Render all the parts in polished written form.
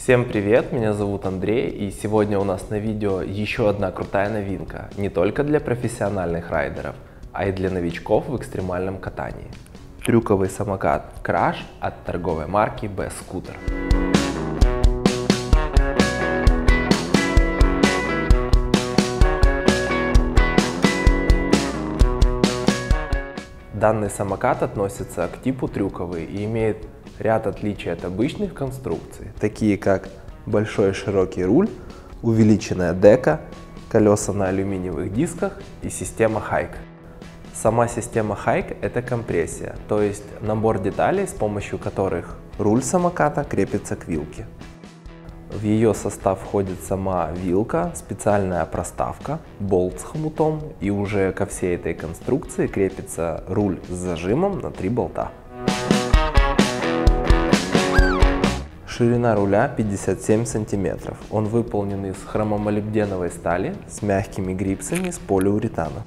Всем привет, меня зовут Андрей, и сегодня у нас на видео еще одна крутая новинка, не только для профессиональных райдеров, а и для новичков в экстремальном катании. Трюковый самокат Crush от торговой марки B-Scooter. Данный самокат относится к типу трюковый и имеет ряд отличий от обычных конструкций, такие как большой широкий руль, увеличенная дека, колеса на алюминиевых дисках и система Hike. Сама система Hike — это компрессия, то есть набор деталей, с помощью которых руль самоката крепится к вилке. В ее состав входит сама вилка, специальная проставка, болт с хомутом, и уже ко всей этой конструкции крепится руль с зажимом на 3 болта. Ширина руля 57 см. Он выполнен из хромомолибденовой стали с мягкими грипсами из полиуретана.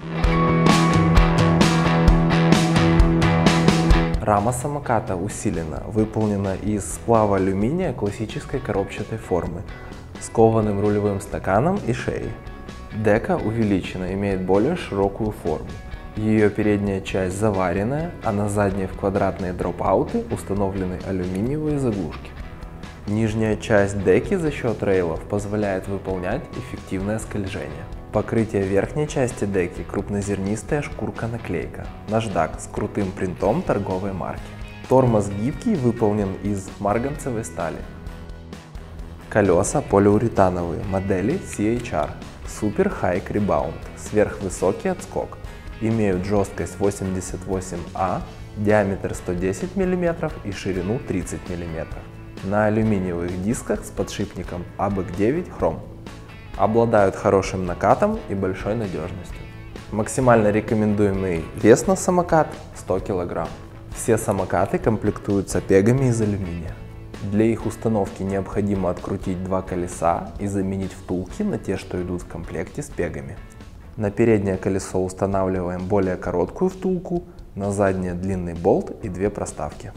Рама самоката усилена, выполнена из сплава алюминия классической коробчатой формы с кованым рулевым стаканом и шеей. Дека увеличена, имеет более широкую форму. Ее передняя часть заваренная, а на задней в квадратные дропауты установлены алюминиевые заглушки. Нижняя часть деки за счет рейлов позволяет выполнять эффективное скольжение. Покрытие верхней части деки – крупнозернистая шкурка-наклейка, наждак с крутым принтом торговой марки. Тормоз гибкий, выполнен из марганцевой стали. Колеса полиуретановые модели CHR Super Hike Rebound, сверхвысокий отскок. Имеют жесткость 88А, диаметр 110 мм и ширину 30 мм. На алюминиевых дисках с подшипником ABEC9 Chrome. Обладают хорошим накатом и большой надежностью. Максимально рекомендуемый вес на самокат 100 кг. Все самокаты комплектуются пегами из алюминия. Для их установки необходимо открутить 2 колеса и заменить втулки на те, что идут в комплекте с пегами. На переднее колесо устанавливаем более короткую втулку, на заднее длинный болт и 2 проставки.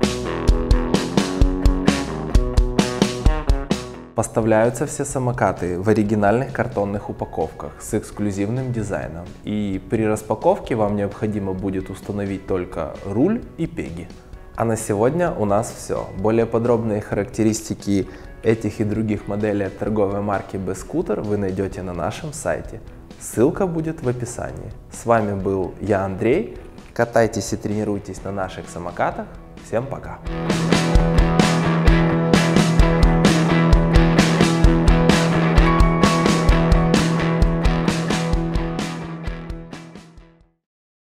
Поставляются все самокаты в оригинальных картонных упаковках с эксклюзивным дизайном, и при распаковке вам необходимо будет установить только руль и пеги. А на сегодня у нас все. Более подробные характеристики этих и других моделей от торговой марки B-Scooter вы найдете на нашем сайте. Ссылка будет в описании. С вами был я, Андрей. Катайтесь и тренируйтесь на наших самокатах. Всем пока!